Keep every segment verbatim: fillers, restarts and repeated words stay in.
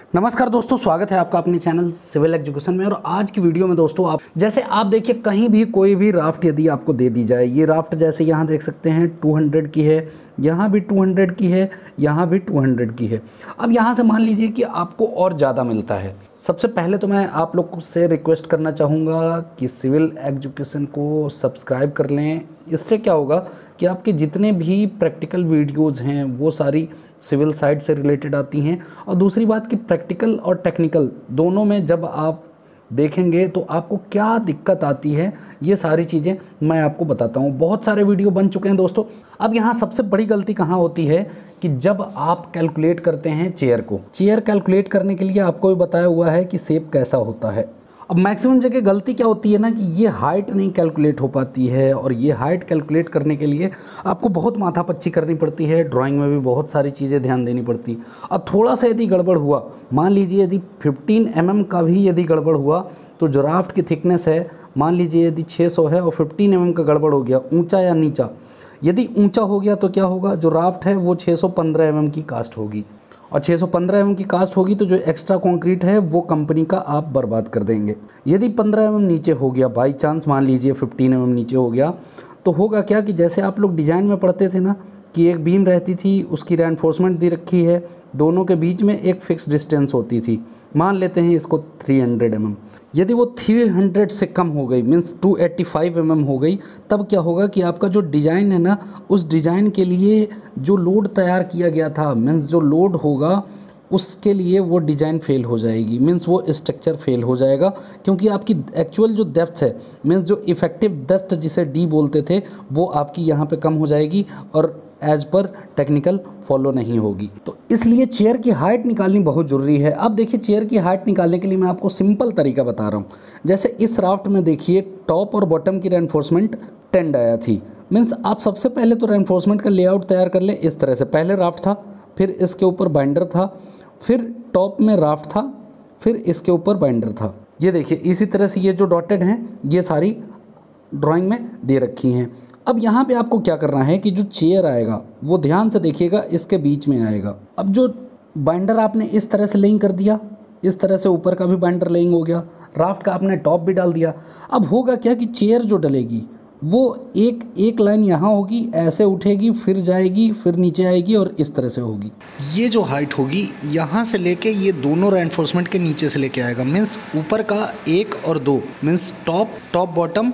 नमस्कार दोस्तों, स्वागत है आपका अपने चैनल सिविल एजुकेशन में। और आज की वीडियो में दोस्तों आप जैसे आप देखिए कहीं भी कोई भी राफ्ट यदि आपको दे दी जाए, ये राफ्ट जैसे यहाँ देख सकते हैं दो सौ की है, यहाँ भी दो सौ की है, यहाँ भी दो सौ की है। अब यहाँ से मान लीजिए कि आपको और ज़्यादा मिलता है। सबसे पहले तो मैं आप लोग से रिक्वेस्ट करना चाहूँगा कि सिविल एजुकेशन को सब्सक्राइब कर लें। इससे क्या होगा कि आपके जितने भी प्रैक्टिकल वीडियोज़ हैं वो सारी सिविल साइड से रिलेटेड आती हैं। और दूसरी बात कि प्रैक्टिकल और टेक्निकल दोनों में जब आप देखेंगे तो आपको क्या दिक्कत आती है, ये सारी चीज़ें मैं आपको बताता हूँ। बहुत सारे वीडियो बन चुके हैं दोस्तों। अब यहाँ सबसे बड़ी गलती कहाँ होती है कि जब आप कैलकुलेट करते हैं चेयर को, चेयर कैलकुलेट करने के लिए आपको भी बताया हुआ है कि शेप कैसा होता है। अब मैक्सिमम जगह गलती क्या होती है ना कि ये हाइट नहीं कैलकुलेट हो पाती है, और ये हाइट कैलकुलेट करने के लिए आपको बहुत माथापच्ची करनी पड़ती है। ड्राइंग में भी बहुत सारी चीज़ें ध्यान देनी पड़ती। और थोड़ा सा यदि गड़बड़ हुआ, मान लीजिए यदि पंद्रह एम एम का भी यदि गड़बड़ हुआ तो जो राफ्ट की थिकनेस है, मान लीजिए यदि छः सौ है और पंद्रह एम एम का गड़बड़ हो गया, ऊंचा या नीचा, यदि ऊंचा हो गया तो क्या होगा, जो राफ्ट है वो छः सौ पंद्रह एम एम की कास्ट होगी। और छः सौ पंद्रह एम एम की कास्ट होगी तो जो एक्स्ट्रा कंक्रीट है वो कंपनी का आप बर्बाद कर देंगे। यदि पंद्रह एम एम नीचे हो गया, बाई चांस मान लीजिए पंद्रह एम एम नीचे हो गया, तो होगा क्या कि जैसे आप लोग डिज़ाइन में पढ़ते थे ना कि एक बीम रहती थी, उसकी रेनफोर्समेंट दी रखी है, दोनों के बीच में एक फ़िक्स डिस्टेंस होती थी। मान लेते हैं इसको तीन सौ एम एम। यदि वो तीन सौ से कम हो गई, मीन्स दो सौ पचासी एम एम हो गई, तब क्या होगा कि आपका जो डिज़ाइन है ना, उस डिज़ाइन के लिए जो लोड तैयार किया गया था, मीन्स जो लोड होगा उसके लिए वो डिज़ाइन फेल हो जाएगी, मीन्स वो स्ट्रक्चर फेल हो जाएगा। क्योंकि आपकी एक्चुअल जो डेप्थ है, मीन्स जो इफ़ेक्टिव डेप्थ जिसे डी बोलते थे, वो आपकी यहाँ पे कम हो जाएगी और एज पर टेक्निकल फॉलो नहीं होगी। तो इसलिए चेयर की हाइट निकालनी बहुत ज़रूरी है। अब देखिए चेयर की हाइट निकालने के लिए मैं आपको सिंपल तरीका बता रहा हूँ। जैसे इस राफ्ट में देखिए टॉप और बॉटम की रेनफोर्समेंट टेन डाया थी। मीन्स आप सबसे पहले तो रेनफोर्समेंट का लेआउट तैयार कर लें इस तरह से। पहले राफ्ट था, फिर इसके ऊपर बाइंडर था, फिर टॉप में राफ्ट था, फिर इसके ऊपर बाइंडर था। ये देखिए इसी तरह से ये जो डॉटेड हैं ये सारी ड्राइंग में दे रखी हैं। अब यहाँ पे आपको क्या करना है कि जो चेयर आएगा वो ध्यान से देखिएगा, इसके बीच में आएगा। अब जो बाइंडर आपने इस तरह से लेइंग कर दिया, इस तरह से ऊपर का भी बाइंडर लेइंग हो गया, राफ्ट का आपने टॉप भी डाल दिया। अब होगा क्या कि चेयर जो डलेगी वो एक एक लाइन यहाँ होगी, ऐसे उठेगी, फिर जाएगी, फिर नीचे आएगी और इस तरह से होगी। ये जो हाइट होगी यहाँ से लेके ये दोनों रेनफोर्समेंट के नीचे से लेके आएगा, मीन्स ऊपर का एक और दो, मीन्स टॉप टॉप बॉटम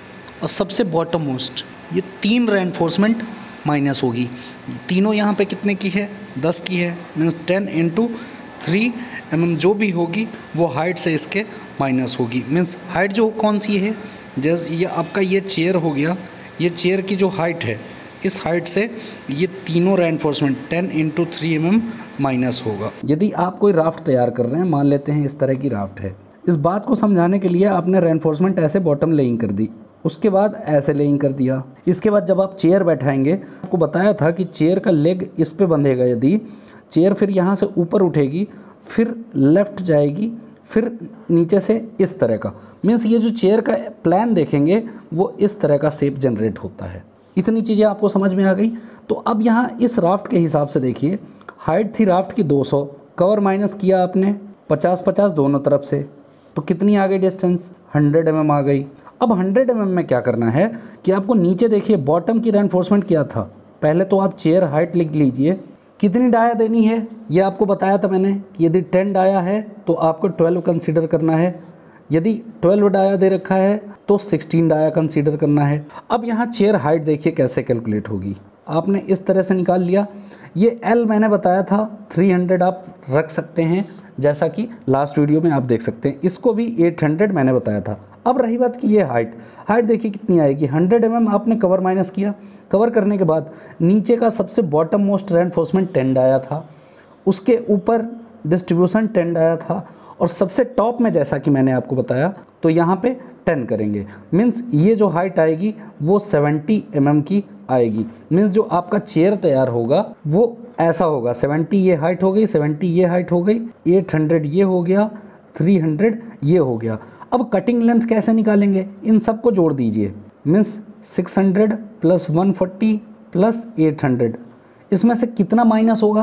और सबसे बॉटम मोस्ट, ये तीन रेनफोर्समेंट माइनस होगी। तीनों यहाँ पे कितने की है, दस की है, means ten into three m m जो भी होगी वो हाइट से इसके माइनस होगी। मीन्स हाइट जो कौन सी है, जैसे ये आपका ये चेयर हो गया, ये चेयर की जो हाइट है इस हाइट से ये तीनों reinforcement ten into three m m minus होगा। यदि आप कोई राफ्ट तैयार कर रहे हैं, मान लेते हैं इस तरह की राफ्ट है, इस बात को समझाने के लिए आपने रेनफोर्समेंट ऐसे बॉटम लेइंग कर दी, उसके बाद ऐसे लेइंग कर दिया। इसके बाद जब आप चेयर बैठाएंगे, आपको बताया था कि चेयर का लेग इस पे बंधेगा। यदि चेयर फिर यहाँ से ऊपर उठेगी, फिर लेफ़्ट जाएगी, फिर नीचे से इस तरह का, मीन्स ये जो चेयर का प्लान देखेंगे वो इस तरह का शेप जनरेट होता है। इतनी चीज़ें आपको समझ में आ गई। तो अब यहाँ इस राफ्ट के हिसाब से देखिए, हाइट थी राफ्ट की दो सौ, कवर माइनस किया आपने पचास पचास दोनों तरफ से, तो कितनी आ गई डिस्टेंस, सौ एम एम आ गई। अब सौ एम एम में क्या करना है कि आपको नीचे देखिए बॉटम की रेनफोर्समेंट क्या था। पहले तो आप चेयर हाइट लिख लीजिए, कितनी डाया देनी है ये आपको बताया था मैंने कि यदि टेन डाया है तो आपको ट्वेल्व कंसीडर करना है, यदि ट्वेल्व डाया दे रखा है तो सिक्सटीन डाया कंसीडर करना है। अब यहाँ चेयर हाइट देखिए कैसे कैलकुलेट होगी। आपने इस तरह से निकाल लिया। ये एल मैंने बताया था तीन सौ आप रख सकते हैं, जैसा कि लास्ट वीडियो में आप देख सकते हैं। इसको भी आठ सौ मैंने बताया था। अब रही बात कि ये हाइट हाइट देखिए कितनी आएगी, सौ एम एम आपने कवर माइनस किया। कवर करने के बाद नीचे का सबसे बॉटम मोस्ट रेनफोर्समेंट टेन आया था, उसके ऊपर डिस्ट्रीब्यूशन टेन आया था, और सबसे टॉप में जैसा कि मैंने आपको बताया तो यहाँ पे टेन करेंगे। मीन्स ये जो हाइट आएगी वो सत्तर एम एम की आएगी। मीन्स जो आपका चेयर तैयार होगा वो ऐसा होगा, सत्तर ये हाइट हो गई, सत्तर ये हाइट हो गई, आठ सौ ये हो गया, तीन सौ ये हो गया। अब कटिंग लेंथ कैसे निकालेंगे, इन सब को जोड़ दीजिए। मीन्स छह सौ प्लस एक सौ चालीस प्लस आठ सौ, इसमें से कितना माइनस होगा,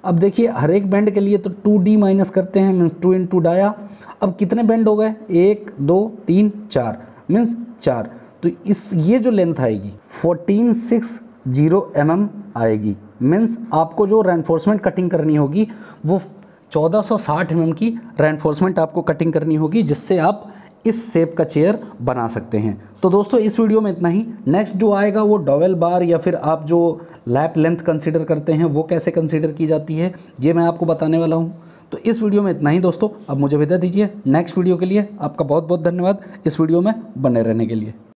अब देखिए हर एक बैंड के लिए तो टू डी माइनस करते हैं, मीन्स टू इंटू डाया। अब कितने बैंड हो गए, एक दो तीन चार, मीन्स चार। तो इस ये जो लेंथ आएगी fourteen six zero m m आएगी। मीन्स आपको जो रेनफोर्समेंट कटिंग करनी होगी वो चौदह सौ साठ एम एम की रेनफोर्समेंट आपको कटिंग करनी होगी, जिससे आप इस शेप का चेयर बना सकते हैं। तो दोस्तों इस वीडियो में इतना ही। नेक्स्ट जो आएगा वो डॉवेल बार या फिर आप जो लैप लेंथ कंसीडर करते हैं वो कैसे कंसीडर की जाती है, ये मैं आपको बताने वाला हूँ। तो इस वीडियो में इतना ही दोस्तों, अब मुझे विदा दीजिए। नेक्स्ट वीडियो के लिए आपका बहुत बहुत धन्यवाद इस वीडियो में बने रहने के लिए।